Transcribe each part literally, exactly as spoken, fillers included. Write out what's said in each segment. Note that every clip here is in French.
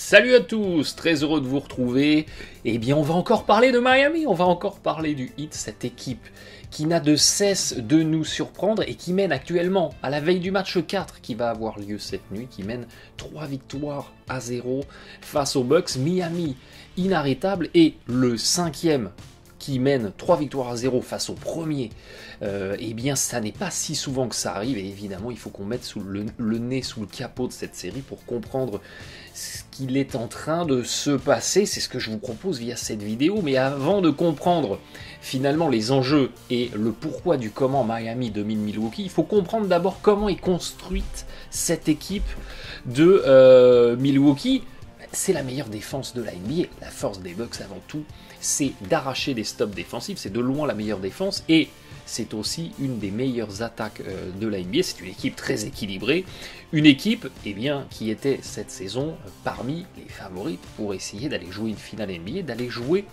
Salut à tous, très heureux de vous retrouver. Eh bien, on va encore parler de Miami, on va encore parler du Heat, cette équipe qui n'a de cesse de nous surprendre et qui mène actuellement, à la veille du match quatre qui va avoir lieu cette nuit, qui mène trois victoires à zéro face aux Bucks. Miami inarrêtable et le cinquième qui mène trois victoires à zéro face au premier, euh, eh bien ça n'est pas si souvent que ça arrive, et évidemment il faut qu'on mette sous le, le nez sous le capot de cette série pour comprendre ce qu'il est en train de se passer. C'est ce que je vous propose via cette vidéo, mais avant de comprendre finalement les enjeux et le pourquoi du comment Miami domine Milwaukee, il faut comprendre d'abord comment est construite cette équipe de euh, Milwaukee. C'est la meilleure défense de la N B A. La force des Bucks avant tout, c'est d'arracher des stops défensifs. C'est de loin la meilleure défense et c'est aussi une des meilleures attaques de la N B A. C'est une équipe très équilibrée. Une équipe eh bien, qui était cette saison parmi les favoris pour essayer d'aller jouer une finale N B A, d'aller jouer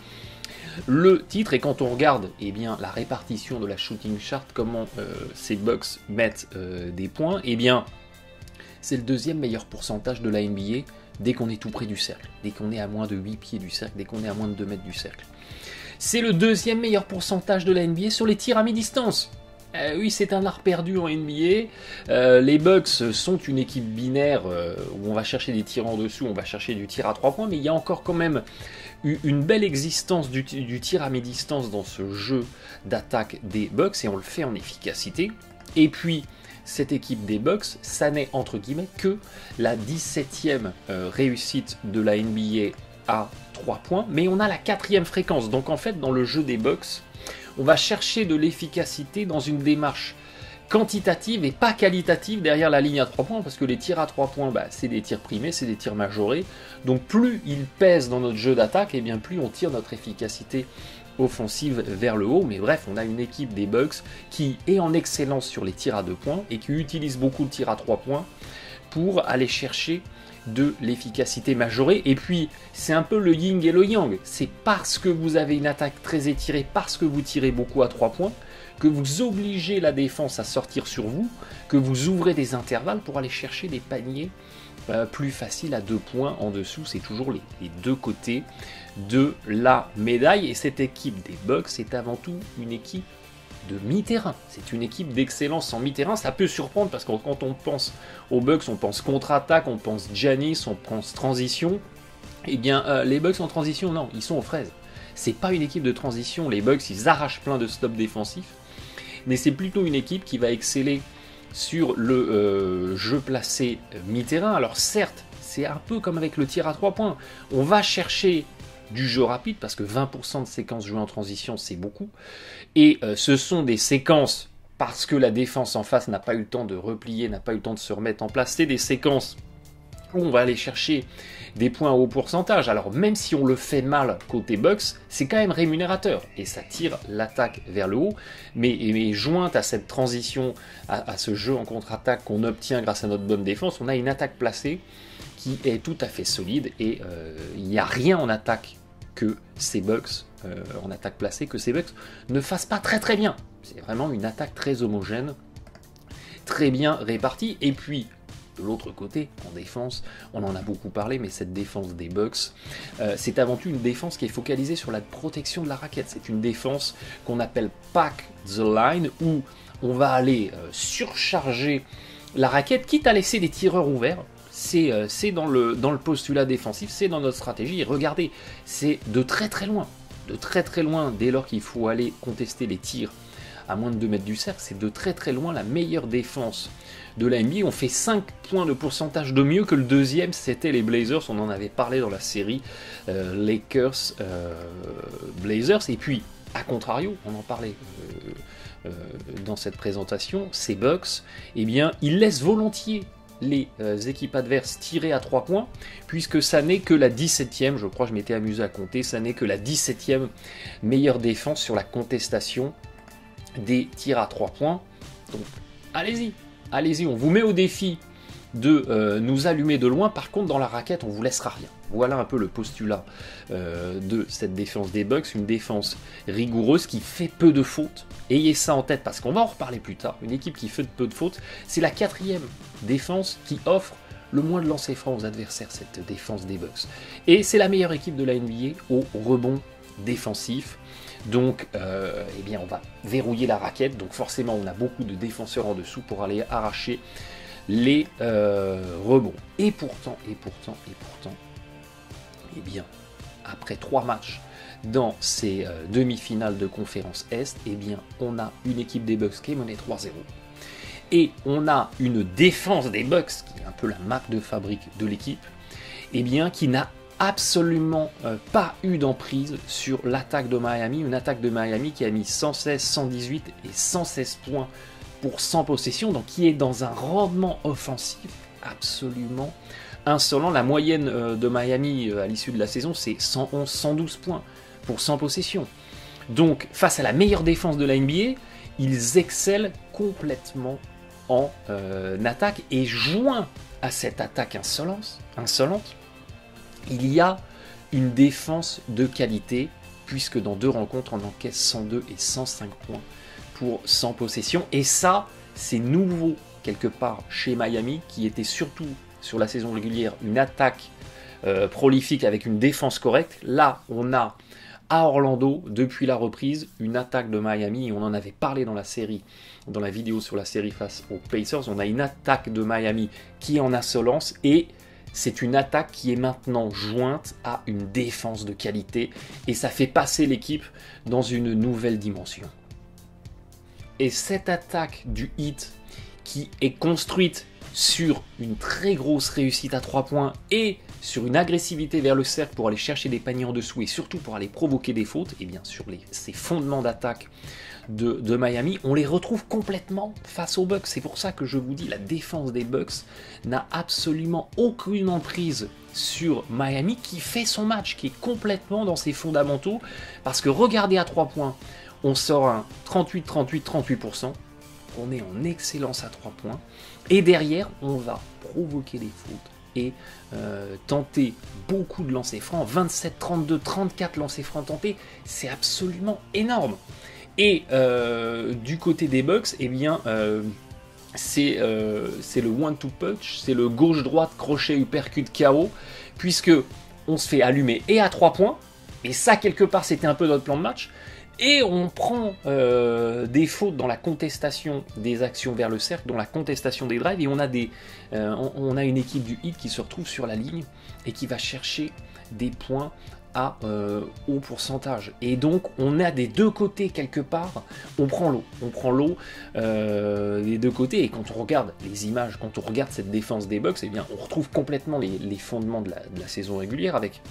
le titre. Et quand on regarde eh bien, la répartition de la shooting chart, comment euh, ces Bucks mettent euh, des points, eh bien, c'est le deuxième meilleur pourcentage de la N B A dès qu'on est tout près du cercle, dès qu'on est à moins de huit pieds du cercle, dès qu'on est à moins de deux mètres du cercle. C'est le deuxième meilleur pourcentage de la N B A sur les tirs à mi-distance. Euh, oui, c'est un art perdu en N B A. Euh, les Bucks sont une équipe binaire euh, où on va chercher des tirs en dessous, on va chercher du tir à trois points, mais il y a encore quand même une belle existence du, du tir à mi-distance dans ce jeu d'attaque des Bucks, et on le fait en efficacité. Et puis, cette équipe des Bucks, ça n'est entre guillemets que la dix-septième euh, réussite de la N B A à trois points, mais on a la quatrième fréquence. Donc en fait, dans le jeu des Bucks, on va chercher de l'efficacité dans une démarche quantitative et pas qualitative derrière la ligne à trois points, parce que les tirs à trois points, bah, c'est des tirs primés, c'est des tirs majorés. Donc plus ils pèsent dans notre jeu d'attaque, et bien plus on tire notre efficacité offensive vers le haut. Mais bref, on a une équipe des Bucks qui est en excellence sur les tirs à deux points et qui utilise beaucoup le tir à trois points pour aller chercher de l'efficacité majorée. Et puis c'est un peu le yin et le yang, c'est parce que vous avez une attaque très étirée, parce que vous tirez beaucoup à trois points, que vous obligez la défense à sortir sur vous, que vous ouvrez des intervalles pour aller chercher des paniers euh, plus faciles à deux points en dessous. C'est toujours les, les deux côtés de la médaille, et cette équipe des Bucks est avant tout une équipe de mi-terrain. C'est une équipe d'excellence en mi-terrain. Ça peut surprendre parce que quand on pense aux Bucks, on pense contre-attaque, on pense Giannis, on pense transition. Eh bien, euh, les Bucks en transition, non, ils sont aux fraises. C'est pas une équipe de transition. Les Bucks, ils arrachent plein de stops défensifs, mais c'est plutôt une équipe qui va exceller sur le euh, jeu placé mi-terrain. Alors certes, c'est un peu comme avec le tir à trois points. On va chercher du jeu rapide, parce que vingt pour cent de séquences jouées en transition, c'est beaucoup. Et euh, ce sont des séquences, parce que la défense en face n'a pas eu le temps de replier, n'a pas eu le temps de se remettre en place, c'est des séquences où on va aller chercher des points à haut pourcentage. Alors même si on le fait mal côté Bucks, c'est quand même rémunérateur, et ça tire l'attaque vers le haut. Mais, mais jointe à cette transition, à, à ce jeu en contre-attaque qu'on obtient grâce à notre bonne défense, on a une attaque placée qui est tout à fait solide, et euh, il n'y a rien en attaque que ces Bucks, euh, en attaque placée, que ces Bucks ne fassent pas très très bien. C'est vraiment une attaque très homogène, très bien répartie. Et puis, de l'autre côté, en défense, on en a beaucoup parlé, mais cette défense des Bucks, euh, c'est avant tout une défense qui est focalisée sur la protection de la raquette. C'est une défense qu'on appelle pack the line, où on va aller euh, surcharger la raquette, quitte à laisser des tireurs ouverts. C'est euh, dans, le, dans le postulat défensif, c'est dans notre stratégie. Et regardez, c'est de très très loin, de très très loin, dès lors qu'il faut aller contester les tirs à moins de deux mètres du cercle, c'est de très très loin la meilleure défense de la N B A. On fait cinq points de pourcentage de mieux que le deuxième, c'était les Blazers. On en avait parlé dans la série euh, Lakers euh, Blazers. Et puis, à contrario, on en parlait euh, euh, dans cette présentation, ces Bucks, eh bien, ils laissent volontiers les euh, équipes adverses tirer à trois points, puisque ça n'est que la dix-septième, je crois, je m'étais amusé à compter, ça n'est que la dix-septième meilleure défense sur la contestation des tirs à trois points. Donc allez-y, allez-y, on vous met au défi de euh, nous allumer de loin. Par contre, dans la raquette, on vous laissera rien. Voilà un peu le postulat euh, de cette défense des Bucks, une défense rigoureuse qui fait peu de fautes. Ayez ça en tête, parce qu'on va en reparler plus tard. Une équipe qui fait peu de fautes, c'est la quatrième défense qui offre le moins de lancers francs aux adversaires, cette défense des Bucks. Et c'est la meilleure équipe de la N B A au rebond défensif. Donc, euh, eh bien, on va verrouiller la raquette. Donc forcément, on a beaucoup de défenseurs en dessous pour aller arracher les euh, rebonds. Et pourtant, et pourtant, et pourtant, eh bien, après trois matchs dans ces euh, demi-finales de conférence Est, eh bien, on a une équipe des Bucks qui est menée trois zéro. Et on a une défense des Bucks, qui est un peu la marque de fabrique de l'équipe, eh bien, qui n'a absolument euh, pas eu d'emprise sur l'attaque de Miami. Une attaque de Miami qui a mis cent seize, cent dix-huit et cent seize points pour cent possessions, donc qui est dans un rendement offensif absolument insolent. La moyenne euh, de Miami euh, à l'issue de la saison, c'est cent onze, cent douze points pour cent possessions. Donc, face à la meilleure défense de la N B A, ils excellent complètement en euh, attaque. Et joint à cette attaque insolence, insolente, il y a une défense de qualité, puisque dans deux rencontres, on encaisse cent deux et cent cinq points pour cent possessions. Et ça, c'est nouveau quelque part chez Miami, qui était surtout sur la saison régulière une attaque euh, prolifique avec une défense correcte. Là, on a à Orlando, depuis la reprise, une attaque de Miami, et on en avait parlé dans la série, dans la vidéo sur la série face aux Pacers. On a une attaque de Miami qui est en insolence, et c'est une attaque qui est maintenant jointe à une défense de qualité, et ça fait passer l'équipe dans une nouvelle dimension. Et cette attaque du Heat, qui est construite sur une très grosse réussite à trois points et sur une agressivité vers le cercle pour aller chercher des paniers en dessous et surtout pour aller provoquer des fautes, et bien sur les, ces fondements d'attaque de, de Miami, on les retrouve complètement face aux Bucks. C'est pour ça que je vous dis, la défense des Bucks n'a absolument aucune emprise sur Miami, qui fait son match, qui est complètement dans ses fondamentaux, parce que regardez à trois points, on sort un trente-huit, trente-huit, trente-huit pour cent, on est en excellence à trois points, et derrière, on va provoquer des fautes et euh, tenter beaucoup de lancers francs, vingt-sept, trente-deux, trente-quatre lancers francs tentés, c'est absolument énorme. Et euh, du côté des Bucks, eh bien, euh, c'est euh, c'est le one-two punch, c'est le gauche-droite, crochet, uppercut, K O, puisque on se fait allumer et à trois points, et ça, quelque part, c'était un peu notre plan de match. Et on prend euh, des fautes dans la contestation des actions vers le cercle, dans la contestation des drives, et on a, des, euh, on, on a une équipe du Heat qui se retrouve sur la ligne et qui va chercher des points à euh, haut pourcentage. Et donc on a des deux côtés quelque part, on prend l'eau, on prend l'eau euh, des deux côtés, et quand on regarde les images, quand on regarde cette défense des Bucks, eh bien on retrouve complètement les, les fondements de la, de la saison régulière avec,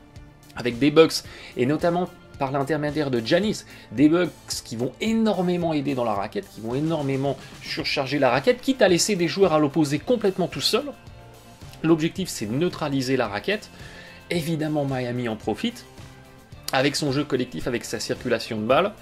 avec des Bucks, et notamment par l'intermédiaire de Giannis, des Bucks qui vont énormément aider dans la raquette, qui vont énormément surcharger la raquette, quitte à laisser des joueurs à l'opposé complètement tout seuls. L'objectif, c'est de neutraliser la raquette. Évidemment, Miami en profite, avec son jeu collectif, avec sa circulation de balles.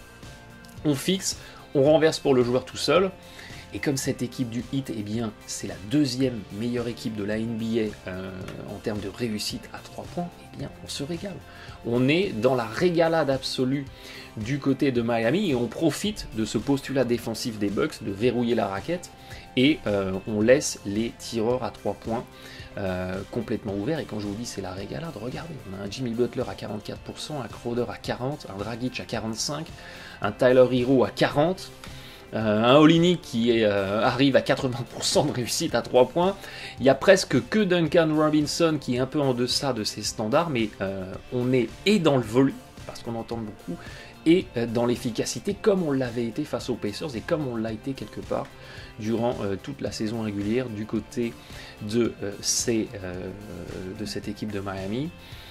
On fixe, on renverse pour le joueur tout seul. Et comme cette équipe du Heat, eh bien, c'est la deuxième meilleure équipe de la N B A euh, en termes de réussite à trois points, eh bien, on se régale. On est dans la régalade absolue du côté de Miami, et on profite de ce postulat défensif des Bucks de verrouiller la raquette, et euh, on laisse les tireurs à trois points euh, complètement ouverts. Et quand je vous dis c'est la régalade, regardez, on a un Jimmy Butler à quarante-quatre pour cent, un Crowder à quarante pour cent, un Dragic à quarante-cinq pour cent, un Tyler Hero à quarante pour cent, Euh, un Olynyk qui est, euh, arrive à quatre-vingts pour cent de réussite à trois points. Il n'y a presque que Duncan Robinson qui est un peu en deçà de ses standards, mais euh, on est et dans le volume, parce qu'on entend beaucoup, et euh, dans l'efficacité, comme on l'avait été face aux Pacers, et comme on l'a été quelque part durant euh, toute la saison régulière du côté de, euh, ces, euh, de cette équipe de Miami.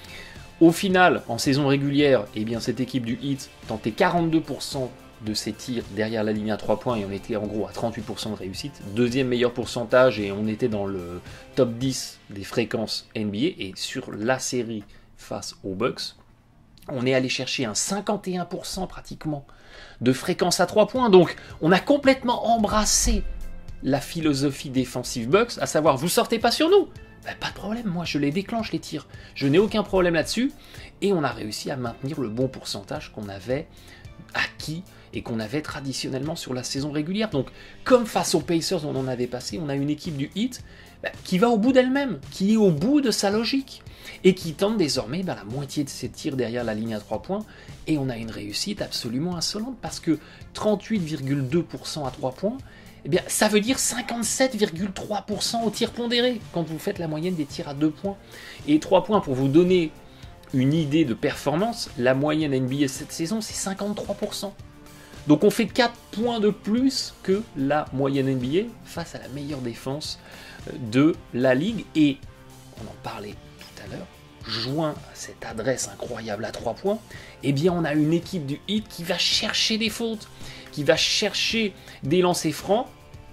Au final, en saison régulière, eh bien, cette équipe du Heat tentait quarante-deux pour cent de ses tirs derrière la ligne à trois points, et on était en gros à trente-huit pour cent de réussite, deuxième meilleur pourcentage, et on était dans le top dix des fréquences N B A. Et sur la série face aux Bucks, on est allé chercher un cinquante et un pour cent pratiquement de fréquence à trois points. Donc on a complètement embrassé la philosophie défensive Bucks, à savoir, vous sortez pas sur nous, ben, pas de problème, moi je les déclenche les tirs, je n'ai aucun problème là-dessus, et on a réussi à maintenir le bon pourcentage qu'on avait acquis et qu'on avait traditionnellement sur la saison régulière. Donc, comme face aux Pacers, on en avait passé, on a une équipe du Heat bah, qui va au bout d'elle-même, qui est au bout de sa logique, et qui tente désormais bah, la moitié de ses tirs derrière la ligne à trois points, et on a une réussite absolument insolente, parce que trente-huit virgule deux pour cent à trois points, eh bien, ça veut dire cinquante-sept virgule trois pour cent au tir pondéré, quand vous faites la moyenne des tirs à deux points. Et trois points, pour vous donner une idée de performance, la moyenne N B A cette saison, c'est cinquante-trois pour cent. Donc on fait quatre points de plus que la moyenne N B A face à la meilleure défense de la ligue. Et on en parlait tout à l'heure, joint à cette adresse incroyable à trois points, eh bien on a une équipe du Heat qui va chercher des fautes, qui va chercher des lancers francs.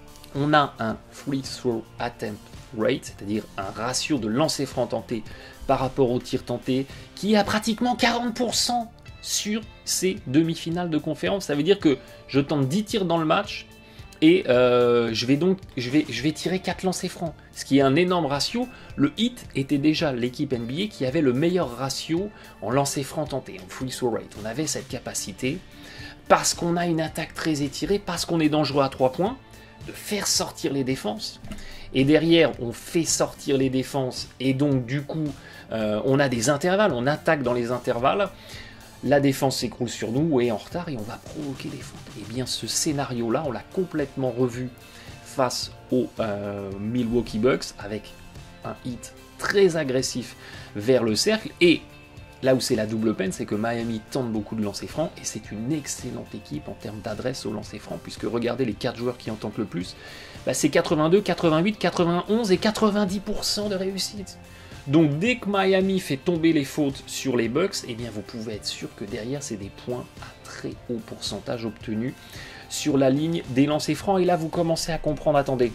On a un free throw attempt rate, c'est-à-dire un ratio de lancers francs tentés par rapport au tir tenté, qui est à pratiquement quarante pour cent sur ces demi-finales de conférence. Ça veut dire que je tente dix tirs dans le match et euh, je vais donc je vais, je vais tirer quatre lancers francs, ce qui est un énorme ratio. Le Heat était déjà l'équipe N B A qui avait le meilleur ratio en lancers francs tentés, en free throw rate. On avait cette capacité, parce qu'on a une attaque très étirée, parce qu'on est dangereux à trois points, de faire sortir les défenses. Et derrière, on fait sortir les défenses, et donc du coup, euh, on a des intervalles, on attaque dans les intervalles, la défense s'écroule sur nous, ou est en retard, et on va provoquer des fautes. Et bien ce scénario-là, on l'a complètement revu face aux euh, Milwaukee Bucks, avec un hit très agressif vers le cercle, et là où c'est la double peine, c'est que Miami tente beaucoup de lancers francs, et c'est une excellente équipe en termes d'adresse au lancer franc, puisque regardez les quatre joueurs qui en tentent le plus, bah c'est quatre-vingt-deux, quatre-vingt-huit, quatre-vingt-onze et quatre-vingt-dix pour cent de réussite. Donc dès que Miami fait tomber les fautes sur les Bucks, eh bien vous pouvez être sûr que derrière c'est des points à très haut pourcentage obtenus sur la ligne des lancers francs. Et là vous commencez à comprendre, attendez,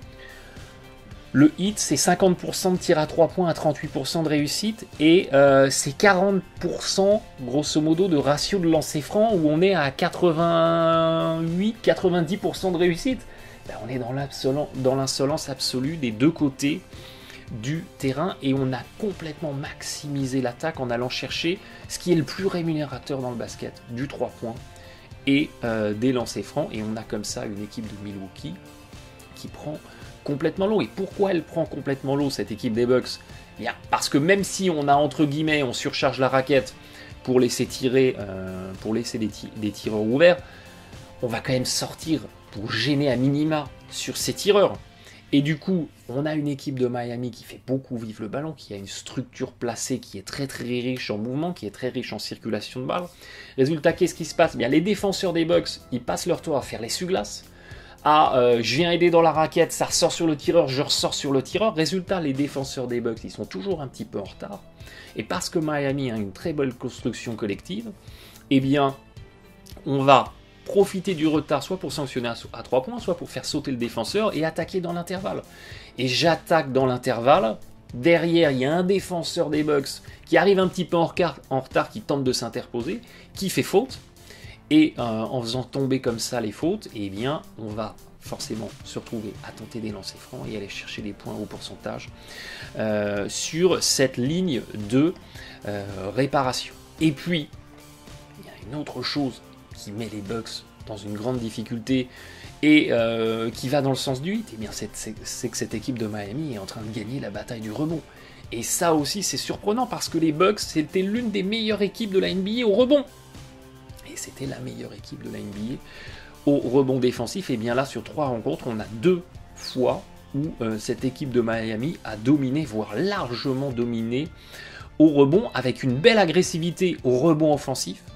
le Heat c'est cinquante pour cent de tir à trois points à trente-huit pour cent de réussite, et euh, c'est quarante pour cent grosso modo de ratio de lancers francs où on est à quatre-vingt-huit à quatre-vingt-dix pour cent de réussite. Ben, on est dans l'insolence absolue des deux côtés du terrain, et on a complètement maximisé l'attaque en allant chercher ce qui est le plus rémunérateur dans le basket, du trois points et euh, des lancers francs, et on a comme ça une équipe de Milwaukee qui prend complètement l'eau. Et pourquoi elle prend complètement l'eau, cette équipe des Bucks? Bien, parce que même si on a entre guillemets, on surcharge la raquette pour laisser tirer, euh, pour laisser des, des tireurs ouverts, on va quand même sortir pour gêner à minima sur ces tireurs. Et du coup, on a une équipe de Miami qui fait beaucoup vivre le ballon, qui a une structure placée qui est très très riche en mouvement, qui est très riche en circulation de balles. Résultat, qu'est-ce qui se passe? Bien, les défenseurs des Bucks, ils passent leur temps à faire l'essuie-glace. Ah, euh, je viens aider dans la raquette, ça ressort sur le tireur, je ressors sur le tireur. Résultat, les défenseurs des Bucks, ils sont toujours un petit peu en retard. Et parce que Miami a une très belle construction collective, eh bien, on va profiter du retard, soit pour sanctionner à trois points, soit pour faire sauter le défenseur et attaquer dans l'intervalle. Et j'attaque dans l'intervalle. Derrière, il y a un défenseur des Bucks qui arrive un petit peu en retard, en retard qui tente de s'interposer, qui fait faute. Et euh, en faisant tomber comme ça les fautes, eh bien, on va forcément se retrouver à tenter des lancers francs et aller chercher des points au pourcentage euh, sur cette ligne de euh, réparation. Et puis, il y a une autre chose qui met les Bucks dans une grande difficulté et euh, qui va dans le sens du hit, eh bien c'est, c'est, c'est que cette équipe de Miami est en train de gagner la bataille du rebond. Et ça aussi c'est surprenant parce que les Bucks c'était l'une des meilleures équipes de la N B A au rebond. Et c'était la meilleure équipe de la N B A au rebond défensif. Et bien là sur trois rencontres, on a deux fois où euh, cette équipe de Miami a dominé, voire largement dominé au rebond, avec une belle agressivité au rebond offensif.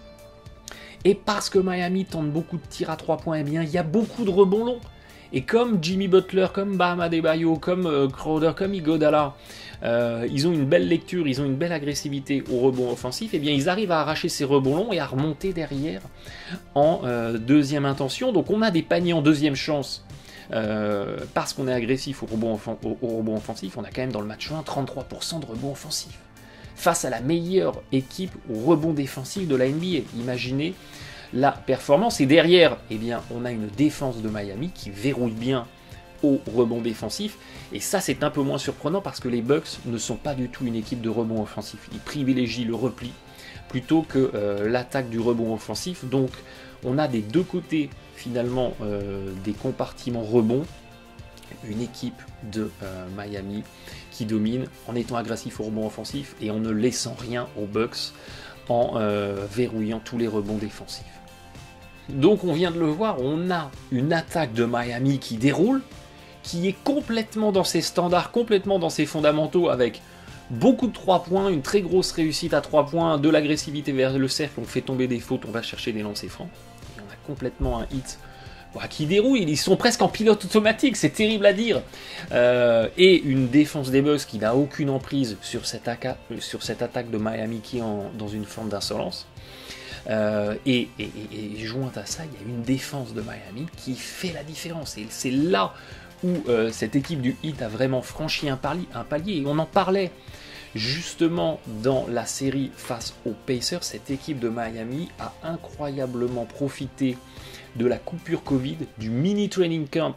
Et parce que Miami tente beaucoup de tirs à trois points, eh bien, il y a beaucoup de rebonds longs. Et comme Jimmy Butler, comme Bam Adebayo, comme euh, Crowder, comme Iguodala, euh, ils ont une belle lecture, ils ont une belle agressivité au rebond offensif, eh bien, ils arrivent à arracher ces rebonds longs et à remonter derrière en euh, deuxième intention. Donc on a des paniers en deuxième chance euh, parce qu'on est agressif au rebond, offen- au, au rebond offensif. On a quand même dans le match un trente-trois pour cent de rebond offensif. Face à la meilleure équipe au rebond défensif de la N B A. Imaginez la performance. Et derrière, eh bien, on a une défense de Miami qui verrouille bien au rebond défensif. Et ça, c'est un peu moins surprenant parce que les Bucks ne sont pas du tout une équipe de rebond offensif. Ils privilégient le repli plutôt que euh, l'attaque du rebond offensif. Donc on a des deux côtés finalement euh, des compartiments rebond, une équipe de euh, Miami qui domine en étant agressif au rebond offensif et en ne laissant rien aux Bucks, en euh, verrouillant tous les rebonds défensifs. Donc on vient de le voir, on a une attaque de Miami qui déroule, qui est complètement dans ses standards, complètement dans ses fondamentaux, avec beaucoup de trois points, une très grosse réussite à trois points, de l'agressivité vers le cercle, on fait tomber des fautes, on va chercher des lancers francs. Et on a complètement un hit bah, qui déroule, ils sont presque en pilote automatique, c'est terrible à dire. Euh, et une défense des Bucks qui n'a aucune emprise sur cette, aca- sur cette attaque de Miami qui est en, dans une forme d'insolence. Euh, et, et, et, et joint à ça, il y a une défense de Miami qui fait la différence. Et c'est là où euh, cette équipe du Heat a vraiment franchi un palier, un palier. Et on en parlait justement dans la série face aux Pacers. Cette équipe de Miami a incroyablement profité de la coupure Covid, du mini training camp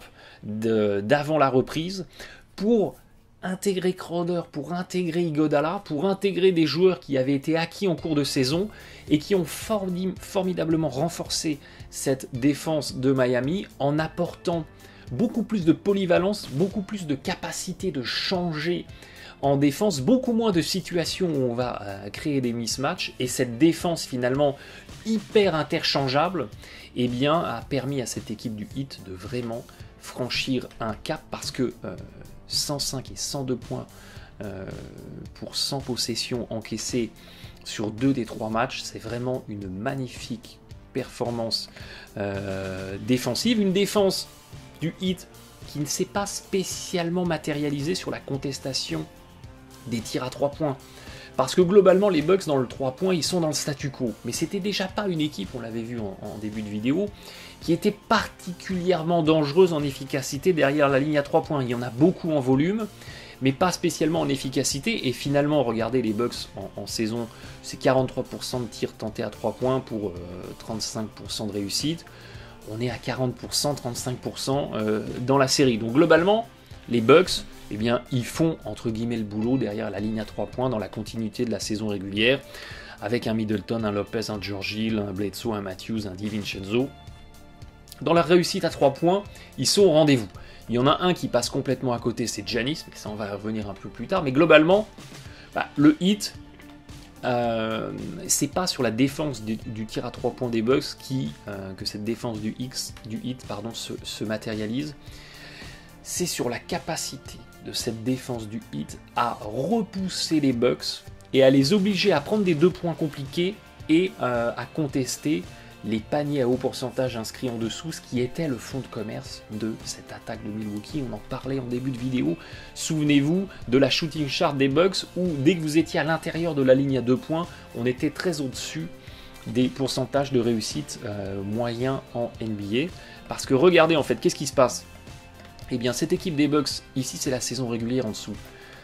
de, d'avant la reprise, pour intégrer Crowder, pour intégrer Iguodala, pour intégrer des joueurs qui avaient été acquis en cours de saison et qui ont formi- formidablement renforcé cette défense de Miami en apportant beaucoup plus de polyvalence, beaucoup plus de capacité de changer en défense, beaucoup moins de situations où on va euh, créer des mismatchs, et cette défense finalement hyper interchangeable eh bien, a permis à cette équipe du Heat de vraiment franchir un cap, parce que euh, cent cinq et cent deux points euh, pour cent possessions encaissées sur deux des trois matchs, c'est vraiment une magnifique performance euh, défensive. Une défense du Heat qui ne s'est pas spécialement matérialisée sur la contestation des tirs à trois points. Parce que globalement, les Bucks dans le trois points, ils sont dans le statu quo. Mais c'était déjà pas une équipe, on l'avait vu en, en début de vidéo, qui était particulièrement dangereuse en efficacité derrière la ligne à trois points. Il y en a beaucoup en volume, mais pas spécialement en efficacité. Et finalement, regardez les Bucks en, en saison, c'est quarante-trois pour cent de tirs tentés à trois points pour euh, trente-cinq pour cent de réussite. On est à quarante pour cent, trente-cinq pour cent euh, dans la série. Donc globalement, les Bucks, eh bien, ils font entre guillemets le boulot derrière la ligne à trois points dans la continuité de la saison régulière, avec un Middleton, un Lopez, un George Hill, un Bledsoe, un Matthews, un DiVincenzo. Dans leur réussite à trois points, ils sont au rendez-vous. Il y en a un qui passe complètement à côté, c'est Giannis, mais ça on va revenir un peu plus tard. Mais globalement, bah, le Heat, euh, c'est pas sur la défense du, du tir à trois points des Bucks qui, euh, que cette défense du, X, du Heat pardon, se, se matérialise. C'est sur la capacité de cette défense du Heat à repousser les Bucks et à les obliger à prendre des deux points compliqués et euh, à contester les paniers à haut pourcentage inscrits en dessous, ce qui était le fond de commerce de cette attaque de Milwaukee. On en parlait en début de vidéo. Souvenez-vous de la shooting chart des Bucks où dès que vous étiez à l'intérieur de la ligne à deux points, on était très au-dessus des pourcentages de réussite euh, moyens en N B A. Parce que regardez en fait, qu'est-ce qui se passe ? Eh bien, cette équipe des Bucks, ici c'est la saison régulière en dessous.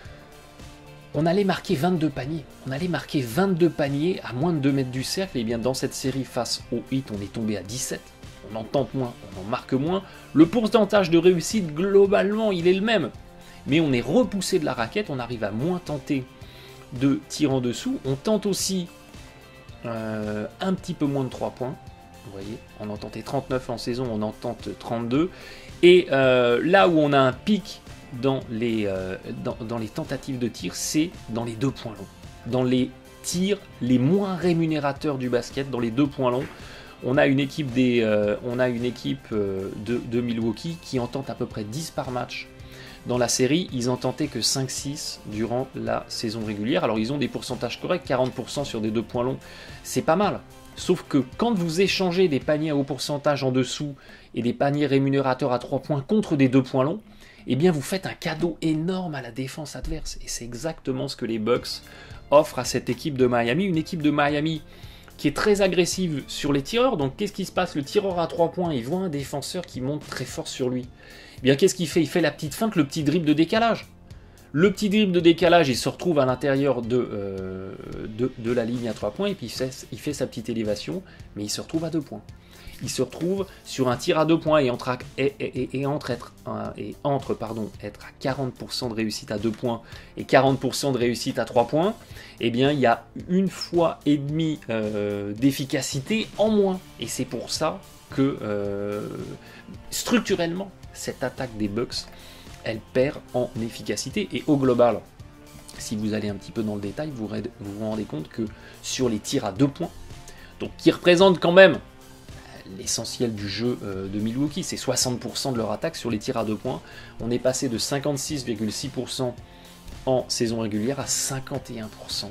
On allait marquer vingt-deux paniers. On allait marquer vingt-deux paniers à moins de deux mètres du cercle. Et bien, dans cette série face au Heat, on est tombé à dix-sept. On en tente moins, on en marque moins. Le pourcentage de réussite, globalement, il est le même. Mais on est repoussé de la raquette. On arrive à moins tenter de tirs en dessous. On tente aussi euh, un petit peu moins de trois points. Vous voyez, on en tentait trente-neuf en saison, on en tente trente-deux. Et euh, là où on a un pic dans les, euh, dans, dans les tentatives de tir, c'est dans les deux points longs. Dans les tirs les moins rémunérateurs du basket, dans les deux points longs, on a une équipe, des, euh, on a une équipe euh, de, de Milwaukee qui en tente à peu près dix par match. Dans la série, ils en tentaient que cinq six durant la saison régulière. Alors ils ont des pourcentages corrects, quarante pour cent sur des deux points longs, c'est pas mal. Sauf que quand vous échangez des paniers à haut pourcentage en dessous et des paniers rémunérateurs à trois points contre des deux points longs, eh bien vous faites un cadeau énorme à la défense adverse. Et c'est exactement ce que les Bucks offrent à cette équipe de Miami. Une équipe de Miami qui est très agressive sur les tireurs. Donc qu'est-ce qui se passe ? Le tireur à trois points, il voit un défenseur qui monte très fort sur lui. Eh bien qu'est-ce qu'il fait ? Il fait la petite feinte, le petit dribble de décalage. Le petit dribble de décalage, il se retrouve à l'intérieur de, euh, de, de la ligne à trois points, et puis il fait, il fait sa petite élévation, mais il se retrouve à deux points. il se retrouve sur un tir à deux points et entre, à, et, et, et entre, être, et entre pardon, être à quarante pour cent de réussite à deux points et quarante pour cent de réussite à trois points, eh bien il y a une fois et demie euh, d'efficacité en moins. Et c'est pour ça que euh, structurellement, cette attaque des Bucks, elle perd en efficacité. Et au global, si vous allez un petit peu dans le détail, vous vous, vous rendez compte que sur les tirs à deux points, donc qui représentent quand même l'essentiel du jeu euh, de Milwaukee, c'est soixante pour cent de leur attaque sur les tirs à deux points, on est passé de cinquante-six virgule six pour cent en saison régulière à cinquante et un pour cent.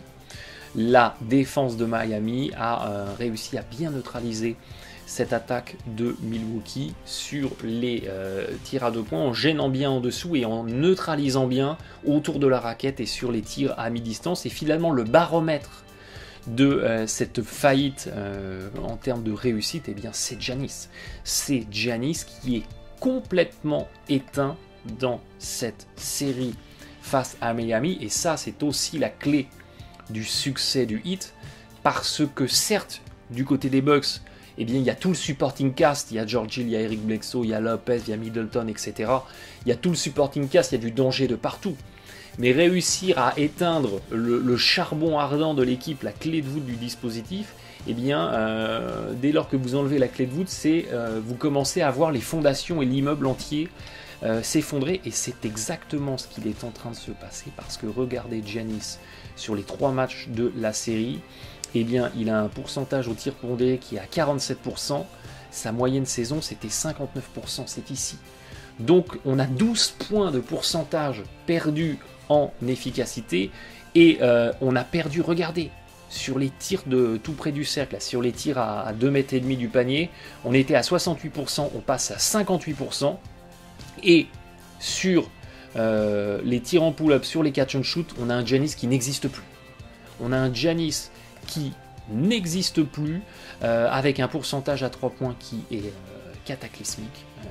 La défense de Miami a euh, réussi à bien neutraliser cette attaque de Milwaukee sur les euh, tirs à deux points, en gênant bien en dessous et en neutralisant bien autour de la raquette et sur les tirs à mi-distance. Et finalement, le baromètre de euh, cette faillite euh, en termes de réussite, eh bien, c'est Giannis. C'est Giannis qui est complètement éteint dans cette série face à Miami. Et ça, c'est aussi la clé du succès du Heat, parce que certes, du côté des Bucks, eh bien, il y a tout le supporting cast, il y a George Hill, il y a Eric Bledsoe, il y a Lopez, il y a Middleton, et cetera. Il y a tout le supporting cast, il y a du danger de partout. Mais réussir à éteindre le, le charbon ardent de l'équipe, la clé de voûte du dispositif, eh bien, euh, dès lors que vous enlevez la clé de voûte, c'est euh, vous commencez à voir les fondations et l'immeuble entier euh, s'effondrer. Et c'est exactement ce qu'il est en train de se passer, parce que regardez Giannis sur les trois matchs de la série. Eh bien, il a un pourcentage au tir pondéré qui est à quarante-sept pour cent. Sa moyenne saison, c'était cinquante-neuf pour cent. C'est ici. Donc, on a douze points de pourcentage perdus en efficacité. Et euh, on a perdu, regardez, sur les tirs de tout près du cercle, là, sur les tirs à, à deux mètres et demi du panier, on était à soixante-huit pour cent, on passe à cinquante-huit pour cent. Et sur euh, les tirs en pull-up, sur les catch and shoot, on a un Giannis qui n'existe plus. On a un Giannis qui n'existe plus, euh, avec un pourcentage à trois points qui est euh, cataclysmique, euh,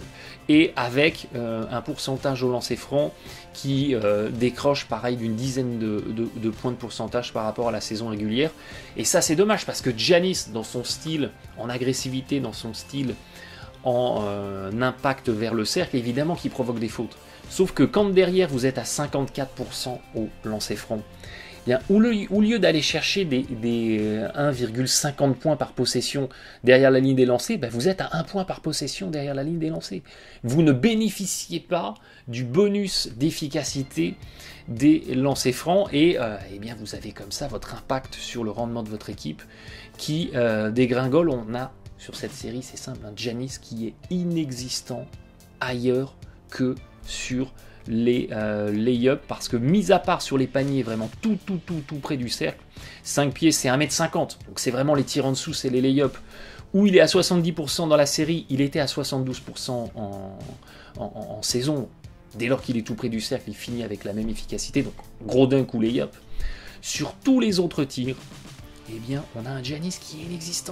et avec euh, un pourcentage au lancer franc qui euh, décroche pareil d'une dizaine de, de, de points de pourcentage par rapport à la saison régulière. Et ça, c'est dommage, parce que Giannis, dans son style en agressivité, dans son style en euh, impact vers le cercle, évidemment qu'il provoque des fautes. Sauf que quand derrière vous êtes à cinquante-quatre pour cent au lancer franc, bien, au lieu d'aller chercher des, des un virgule cinquante points par possession derrière la ligne des lancers, ben vous êtes à un point par possession derrière la ligne des lancers. Vous ne bénéficiez pas du bonus d'efficacité des lancers francs, et euh, eh bien vous avez comme ça votre impact sur le rendement de votre équipe qui euh, dégringole. On a sur cette série, c'est simple, un Giannis qui est inexistant ailleurs que sur les euh, lay-up, parce que mis à part sur les paniers vraiment tout tout tout tout près du cercle, cinq pieds c'est un mètre cinquante, donc c'est vraiment les tirs en dessous, c'est les lay-up, où il est à soixante-dix pour cent dans la série, il était à soixante-douze pour cent en, en, en saison. Dès lors qu'il est tout près du cercle, il finit avec la même efficacité, donc gros dunk ou lay-up. Sur tous les autres tirs, eh bien on a un Giannis qui est inexistant.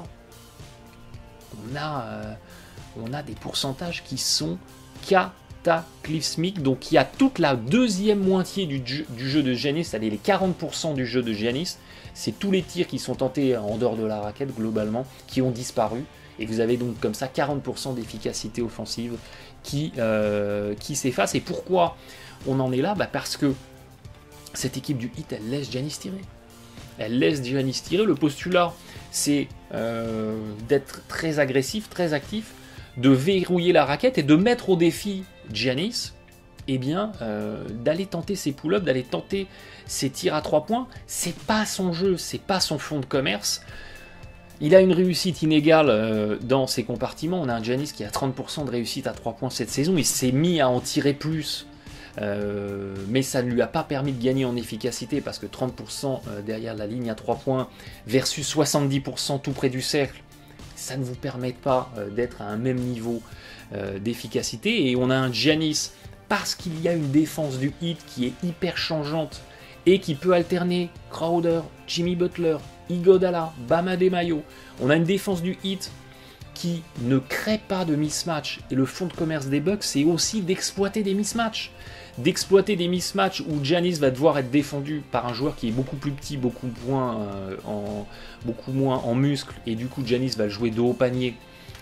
On a, euh, on a des pourcentages qui sont cataclysmique, donc il y a toute la deuxième moitié du jeu, du jeu de Giannis, c'est-à-dire les quarante pour cent du jeu de Giannis, c'est tous les tirs qui sont tentés en dehors de la raquette globalement, qui ont disparu, et vous avez donc comme ça quarante pour cent d'efficacité offensive qui, euh, qui s'efface. Et pourquoi on en est là? Bah parce que cette équipe du Heat, elle laisse Giannis tirer. Elle laisse Giannis tirer. Le postulat, c'est euh, d'être très agressif, très actif, de verrouiller la raquette et de mettre au défi Giannis, eh bien, euh, d'aller tenter ses pull-ups, d'aller tenter ses tirs à trois points. C'est pas son jeu, c'est pas son fond de commerce. Il a une réussite inégale euh, dans ses compartiments. On a un Giannis qui a trente pour cent de réussite à trois points cette saison. Il s'est mis à en tirer plus, euh, mais ça ne lui a pas permis de gagner en efficacité, parce que trente pour cent derrière la ligne à trois points versus soixante-dix pour cent tout près du cercle, ça ne vous permet pas euh, d'être à un même niveau euh, d'efficacité. Et on a un Giannis, parce qu'il y a une défense du Heat qui est hyper changeante et qui peut alterner Crowder, Jimmy Butler, Iguodala, Bam Adebayo. On a une défense du Heat qui ne crée pas de mismatch. Et le fond de commerce des Bucks, c'est aussi d'exploiter des mismatchs. D'exploiter des mismatchs où Giannis va devoir être défendu par un joueur qui est beaucoup plus petit, beaucoup moins, euh, en, beaucoup moins en muscles, et du coup Giannis va le jouer de haut panier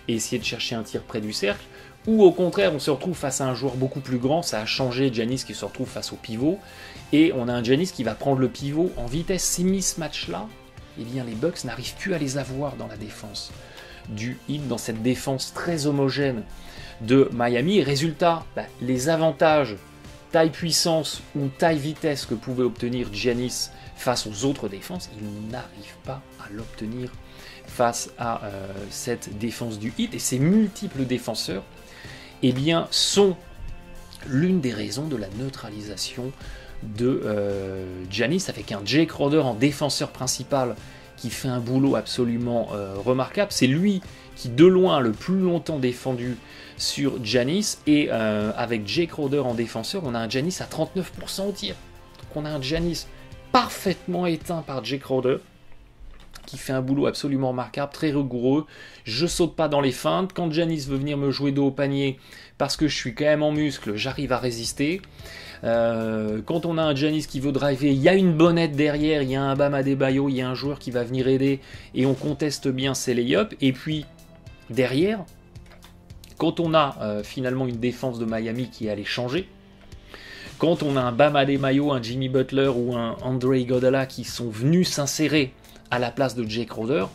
et essayer de chercher un tir près du cercle, ou au contraire on se retrouve face à un joueur beaucoup plus grand, ça a changé, Giannis qui se retrouve face au pivot, et on a un Giannis qui va prendre le pivot en vitesse. Ces mismatchs-là, eh bien les Bucks n'arrivent plus à les avoir dans la défense du Heat, dans cette défense très homogène de Miami. Et résultat, bah, les avantages taille-puissance ou taille-vitesse que pouvait obtenir Giannis face aux autres défenses, il n'arrive pas à l'obtenir face à euh, cette défense du Heat. Et ces multiples défenseurs eh bien, sont l'une des raisons de la neutralisation de euh, Giannis, avec un Jay Crowder en défenseur principal qui fait un boulot absolument euh, remarquable. C'est lui qui de loin le plus longtemps défendu sur Giannis, et euh, avec Jay Crowder en défenseur, on a un Giannis à trente-neuf pour cent au tir. Donc on a un Giannis parfaitement éteint par Jay Crowder, qui fait un boulot absolument remarquable, très rigoureux. Je saute pas dans les feintes. Quand Giannis veut venir me jouer dos au panier, parce que je suis quand même en muscle, j'arrive à résister. Euh, quand on a un Giannis qui veut driver, il y a une bonnette derrière, il y a un Bam Adebayo, il y a un joueur qui va venir aider, et on conteste bien ses lay-ups. Et puis, derrière, quand on a euh, finalement une défense de Miami qui est allée changer, quand on a un Bam Adebayo, un Jimmy Butler ou un Andre Iguodala qui sont venus s'insérer à la place de Jay Crowder,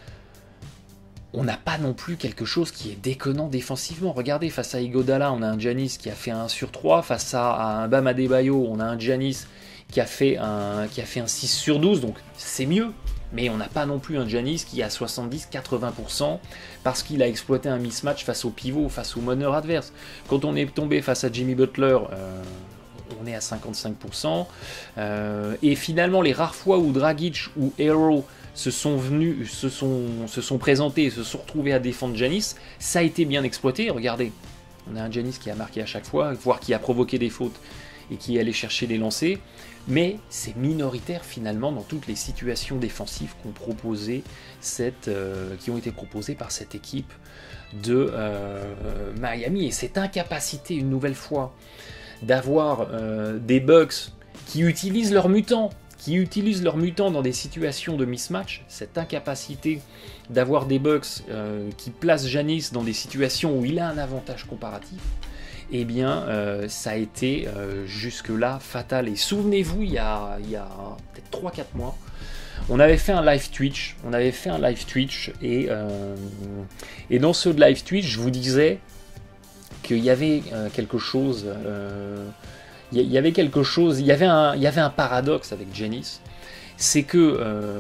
on n'a pas non plus quelque chose qui est déconnant défensivement. Regardez, face à Iguodala, on a un Giannis qui a fait un un sur trois, face à un Bam Adebayo, on a un Giannis qui a fait un, qui a fait un six sur douze, donc c'est mieux. Mais on n'a pas non plus un Giannis qui est à soixante-dix à quatre-vingts pour cent parce qu'il a exploité un mismatch face au pivot, face au meneur adverse. Quand on est tombé face à Jimmy Butler, euh, on est à cinquante-cinq pour cent. Euh, et finalement, les rares fois où Dragic ou Hero se sont venus, se sont, se sont présentés et se sont retrouvés à défendre Giannis, ça a été bien exploité. Regardez, on a un Giannis qui a marqué à chaque fois, voire qui a provoqué des fautes et qui est allé chercher des lancers. Mais c'est minoritaire finalement dans toutes les situations défensives qu'on proposait cette, euh, qui ont été proposées par cette équipe de euh, Miami. Et cette incapacité, une nouvelle fois, d'avoir euh, des Bucks qui utilisent leurs mutants, qui utilisent leurs mutants dans des situations de mismatch, cette incapacité d'avoir des Bucks euh, qui placent Giannis dans des situations où il a un avantage comparatif, eh bien, euh, ça a été euh, jusque-là fatal. Et souvenez-vous, il y a, il y a peut-être trois quatre mois, on avait fait un live Twitch, on avait fait un live Twitch, et, euh, et dans ce live Twitch, je vous disais qu'il y avait euh, quelque chose, euh, il y avait quelque chose, il y avait un, il y avait un paradoxe avec Giannis, c'est que euh,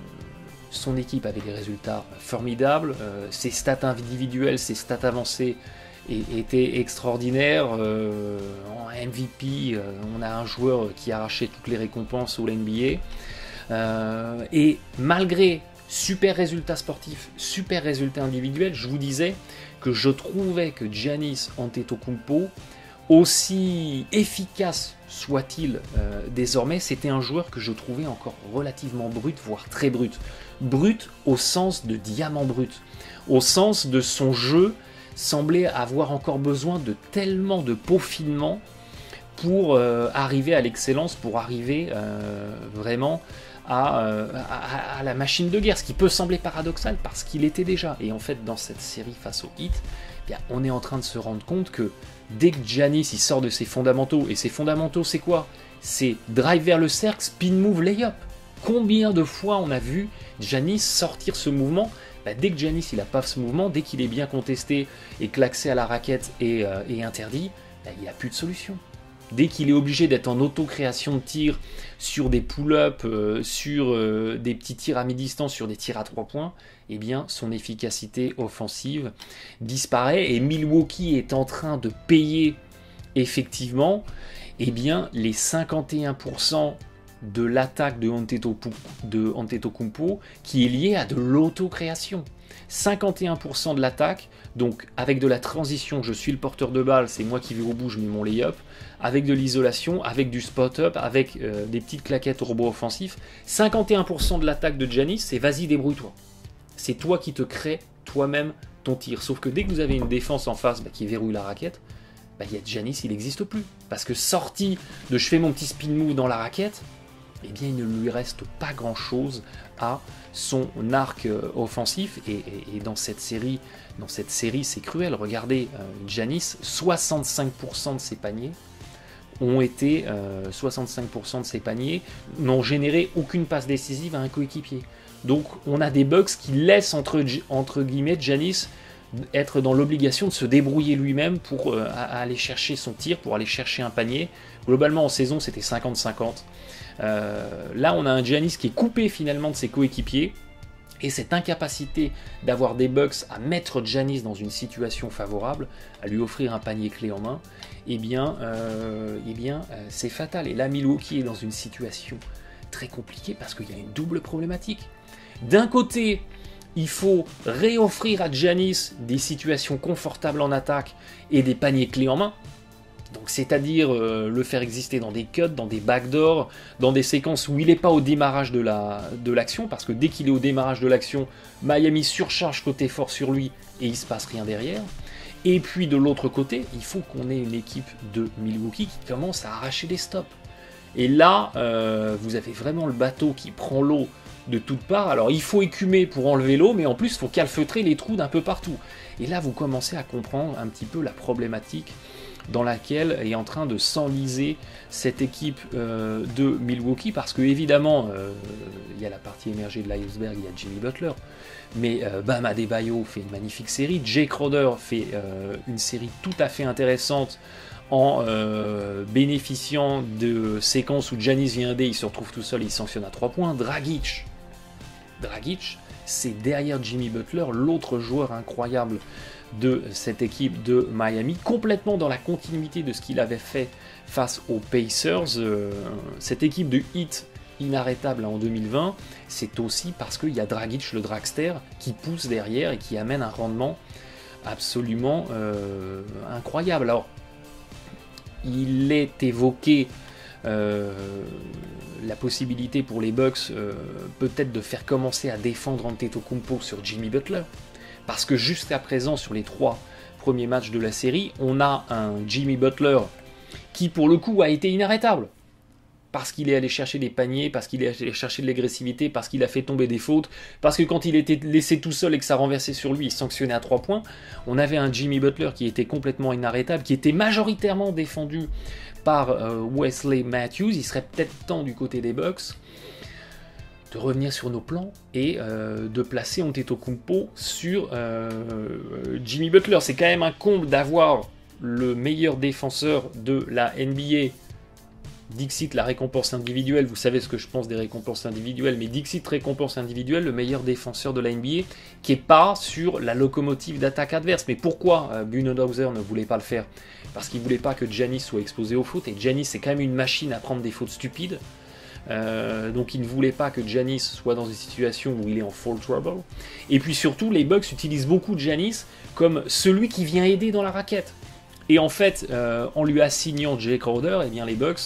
son équipe avait des résultats formidables, euh, ses stats individuelles, ses stats avancées était extraordinaire. Euh, en M V P, euh, on a un joueur qui a arraché toutes les récompenses au N B A. Euh, et malgré super résultats sportifs, super résultats individuels, je vous disais que je trouvais que Giannis Antetokounmpo, aussi efficace soit-il euh, désormais, c'était un joueur que je trouvais encore relativement brut, voire très brut. Brut au sens de diamant brut, au sens de son jeu semblait avoir encore besoin de tellement de peaufinement pour euh, arriver à l'excellence, pour arriver euh, vraiment à, euh, à, à la machine de guerre, ce qui peut sembler paradoxal parce qu'il était déjà. Et en fait, dans cette série face au Heat, eh bien, on est en train de se rendre compte que dès que Giannis il sort de ses fondamentaux, et ses fondamentaux c'est quoi? C'est drive vers le cercle, spin move, layup. Combien de fois on a vu Giannis sortir ce mouvement? Bah, dès que Giannis il n'a pas ce mouvement, dès qu'il est bien contesté et que l'accès à la raquette est, euh, est interdit, bah, il n'y a plus de solution. Dès qu'il est obligé d'être en auto-création de tir sur des pull-ups, euh, sur euh, des petits tirs à mi-distance, sur des tirs à trois points, eh bien son efficacité offensive disparaît, et Milwaukee est en train de payer effectivement eh bien, les cinquante et un pour cent de l'attaque de Antetokounmpo qui est liée à de l'auto-création. cinquante et un pour cent de l'attaque, donc avec de la transition, je suis le porteur de balle, c'est moi qui vais au bout, je mets mon lay-up, avec de l'isolation, avec du spot-up, avec euh, des petites claquettes au rebond offensif, cinquante et un pour cent de l'attaque de Giannis, c'est vas-y débrouille-toi. C'est toi qui te crée toi-même ton tir. Sauf que dès que vous avez une défense en face bah, qui verrouille la raquette, bah, y a Giannis, il n'existe plus. Parce que sorti de je fais mon petit spin move dans la raquette, eh bien il ne lui reste pas grand chose à son arc euh, offensif, et, et, et dans cette série, dans cette série c'est cruel, regardez euh, Giannis, soixante-cinq pour cent de ses paniers ont été, euh, soixante-cinq pour cent de ses paniers n'ont généré aucune passe décisive à un coéquipier. Donc on a des Bucks qui laissent entre, entre guillemets Giannis être dans l'obligation de se débrouiller lui-même pour euh, aller chercher son tir, pour aller chercher un panier. Globalement en saison c'était cinquante cinquante. Euh, là on a un Giannis qui est coupé finalement de ses coéquipiers, et cette incapacité d'avoir des Bucks à mettre Giannis dans une situation favorable, à lui offrir un panier clé en main, eh bien, euh, eh bien euh, c'est fatal. Et là Milwaukee est dans une situation très compliquée parce qu'il y a une double problématique. D'un côté, il faut réoffrir à Giannis des situations confortables en attaque et des paniers clés en main. Donc c'est-à-dire euh, le faire exister dans des cuts, dans des backdoors, dans des séquences où il n'est pas au démarrage de la, de l'action, parce que dès qu'il est au démarrage de l'action, Miami surcharge côté fort sur lui et il ne se passe rien derrière. Et puis de l'autre côté, il faut qu'on ait une équipe de Milwaukee qui commence à arracher des stops. Et là, euh, vous avez vraiment le bateau qui prend l'eau de toutes parts. Alors il faut écumer pour enlever l'eau, mais en plus il faut calfeutrer les trous d'un peu partout. Et là vous commencez à comprendre un petit peu la problématique dans laquelle est en train de s'enliser cette équipe euh, de Milwaukee, parce que évidemment euh, il y a la partie émergée de l'iceberg, il y a Jimmy Butler, mais euh, Bam Adebayo fait une magnifique série, Jay Crowder fait euh, une série tout à fait intéressante en euh, bénéficiant de séquences où Giannis vient aider, il se retrouve tout seul, il sanctionne à trois points. Dragic, Dragic, c'est derrière Jimmy Butler l'autre joueur incroyable de cette équipe de Miami, complètement dans la continuité de ce qu'il avait fait face aux Pacers. Euh, cette équipe de Heat inarrêtable en deux mille vingt, c'est aussi parce qu'il y a Dragic, le dragster, qui pousse derrière et qui amène un rendement absolument euh, incroyable. Alors, il est évoqué euh, la possibilité pour les Bucks euh, peut-être de faire commencer à défendre Antetokounmpo sur Jimmy Butler, parce que jusqu'à présent sur les trois premiers matchs de la série, on a un Jimmy Butler qui pour le coup a été inarrêtable, parce qu'il est allé chercher des paniers, parce qu'il est allé chercher de l'agressivité, parce qu'il a fait tomber des fautes, parce que quand il était laissé tout seul et que ça renversait sur lui, il sanctionnait à trois points. On avait un Jimmy Butler qui était complètement inarrêtable, qui était majoritairement défendu par euh, Wesley Matthews. Il serait peut-être temps du côté des Bucks de revenir sur nos plans et euh, de placer Antetokounmpo sur euh, Jimmy Butler. C'est quand même un comble d'avoir le meilleur défenseur de la N B A. Dixit, la récompense individuelle, vous savez ce que je pense des récompenses individuelles, mais Dixit, récompense individuelle, le meilleur défenseur de la N B A, qui est pas sur la locomotive d'attaque adverse. Mais pourquoi euh, Budenholzer ne voulait pas le faire? Parce qu'il voulait pas que Giannis soit exposé aux fautes, et Giannis c'est quand même une machine à prendre des fautes stupides. Euh, donc il ne voulait pas que Giannis soit dans une situation où il est en fall trouble. Et puis surtout, les Bucks utilisent beaucoup Giannis comme celui qui vient aider dans la raquette. Et en fait, euh, en lui assignant Jay Crowder, eh bien les Bucks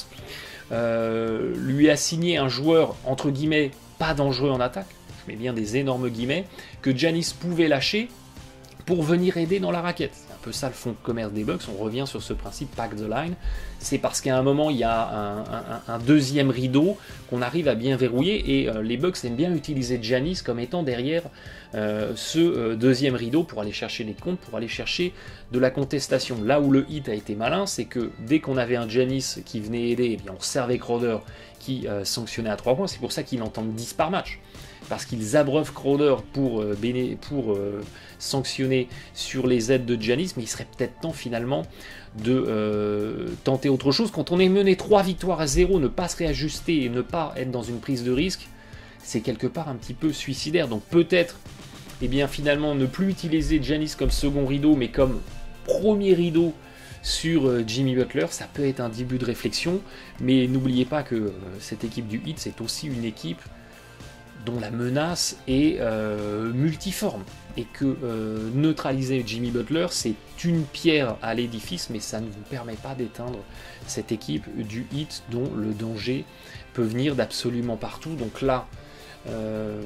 euh, lui assignaient un joueur entre guillemets pas dangereux en attaque, je mets bien des énormes guillemets, que Giannis pouvait lâcher pour venir aider dans la raquette. C'est un peu ça le fond de commerce des Bucks. On revient sur ce principe pack the line. C'est parce qu'à un moment il y a un, un, un deuxième rideau qu'on arrive à bien verrouiller, et euh, les Bucks aiment bien utiliser Giannis comme étant derrière euh, ce euh, deuxième rideau pour aller chercher des comptes, pour aller chercher de la contestation. Là où le Heat a été malin, c'est que dès qu'on avait un Giannis qui venait aider, eh bien on servait Crowder qui euh, sanctionnait à trois points. C'est pour ça qu'ils en tentent dix par match, parce qu'ils abreuvent Crowder pour, euh, béné, pour euh, sanctionner sur les aides de Giannis, mais il serait peut-être temps finalement de euh, tenter autre chose. Quand on est mené trois victoires à zéro, ne pas se réajuster et ne pas être dans une prise de risque, c'est quelque part un petit peu suicidaire. Donc peut-être, eh bien finalement, ne plus utiliser Giannis comme second rideau, mais comme premier rideau sur euh, Jimmy Butler, ça peut être un début de réflexion, mais n'oubliez pas que euh, cette équipe du Heat, c'est aussi une équipe dont la menace est euh, multiforme, et que euh, neutraliser Jimmy Butler, c'est une pierre à l'édifice, mais ça ne vous permet pas d'éteindre cette équipe du Heat dont le danger peut venir d'absolument partout. Donc là, euh,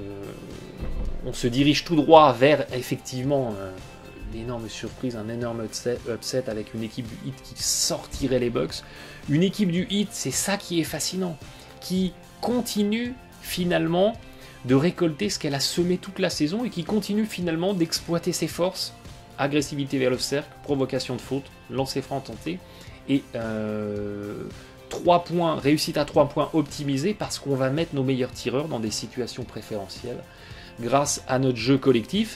on se dirige tout droit vers effectivement euh, l'énorme surprise, un énorme upset, upset avec une équipe du Heat qui sortirait les Bucks. Une équipe du Heat, c'est ça qui est fascinant, qui continue finalement de récolter ce qu'elle a semé toute la saison et qui continue finalement d'exploiter ses forces, agressivité vers le cercle, provocation de faute, lancer franc tenté, et euh, trois points, réussite à trois points optimisée parce qu'on va mettre nos meilleurs tireurs dans des situations préférentielles grâce à notre jeu collectif.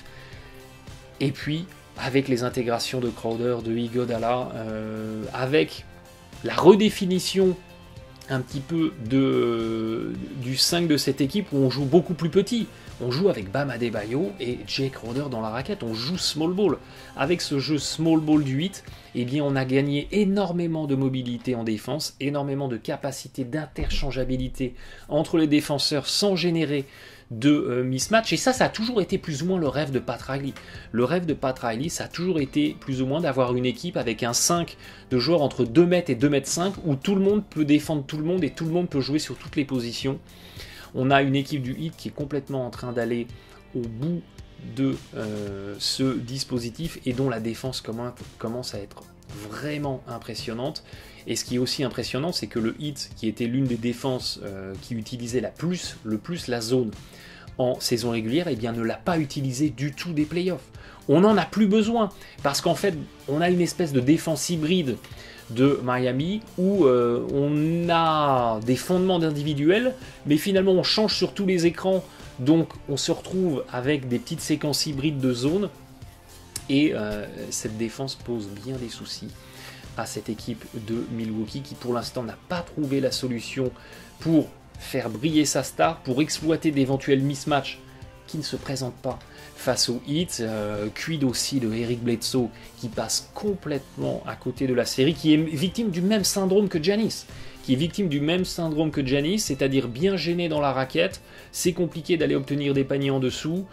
Et puis, avec les intégrations de Crowder, de Iguodala, euh, avec la redéfinition un petit peu de, du cinq de cette équipe où on joue beaucoup plus petit. On joue avec Bam Adebayo et Jay Crowder dans la raquette, on joue small ball. Avec ce jeu small ball du huit, eh bien on a gagné énormément de mobilité en défense, énormément de capacité d'interchangeabilité entre les défenseurs sans générer de euh, mismatch, et ça, ça a toujours été plus ou moins le rêve de Pat Riley. Le rêve de Pat Riley, ça a toujours été plus ou moins d'avoir une équipe avec un cinq de joueurs entre deux mètres et deux mètres cinq, où tout le monde peut défendre tout le monde et tout le monde peut jouer sur toutes les positions. On a une équipe du Heat qui est complètement en train d'aller au bout de euh, ce dispositif et dont la défense commence à être vraiment impressionnante. Et ce qui est aussi impressionnant, c'est que le Heat, qui était l'une des défenses euh, qui utilisait la plus, le plus la zone en saison régulière, eh bien ne l'a pas utilisé du tout des playoffs. On n'en a plus besoin, parce qu'en fait, on a une espèce de défense hybride de Miami où euh, on a des fondements d'individuels, mais finalement on change sur tous les écrans, donc on se retrouve avec des petites séquences hybrides de zone, et euh, cette défense pose bien des soucis à cette équipe de Milwaukee qui pour l'instant n'a pas trouvé la solution pour faire briller sa star, pour exploiter d'éventuels mismatchs qui ne se présentent pas face au Heat. Euh, quid aussi de Eric Bledsoe qui passe complètement à côté de la série, qui est victime du même syndrome que Giannis, qui est victime du même syndrome que Giannis, c'est-à-dire bien gêné dans la raquette, c'est compliqué d'aller obtenir des paniers en dessous,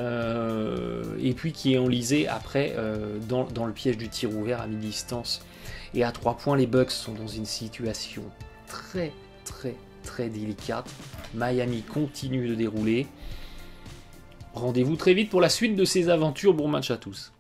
euh, et puis qui est enlisé après euh, dans, dans le piège du tir ouvert à mi-distance. Et à trois points, les Bucks sont dans une situation très très très délicate. Miami continue de dérouler. Rendez-vous très vite pour la suite de ces aventures. Bon match à tous.